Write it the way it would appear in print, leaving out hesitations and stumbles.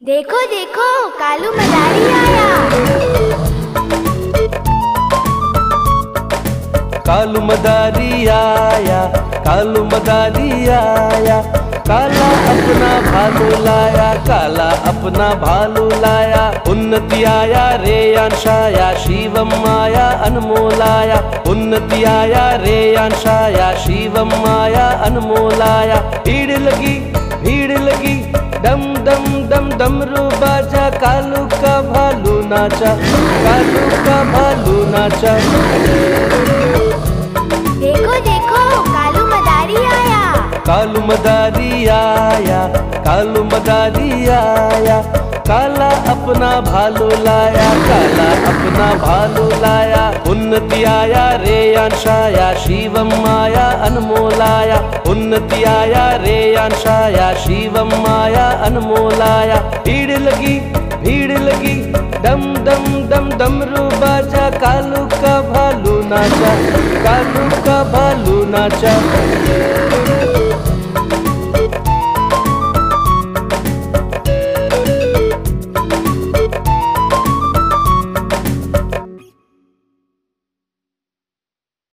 देखो देखो कालू मदारी आया। कालू मदारी आया, कालू मदारी आया। काला अपना भालू लाया, काला अपना भालू लाया। उन्नति आया रे अंशाया, शिवम आया अनमोलाया। उन्नति आया रे अंशाया, शिवम आया अनमोलाया। भीड़ लगी डम डम डम डमरू बाजा। कालू का भालू नाचा, कालू का भालू नाचा। देखो देखो कालू मदारी आया। कालू मदारी आया, कालू मदारी आया। काला अपना भालू लाया, काला अपना भालू लाया। उन्नति आया रे अंशाया, शिवम आया अनमोलाया। उन्नति आया रे अंशाया, शिवम आया अनमोलाया। भीड़ लगी डम डम डम डमरू बाजा। कालू का भालू नाचा, कालू का भालू नाचा।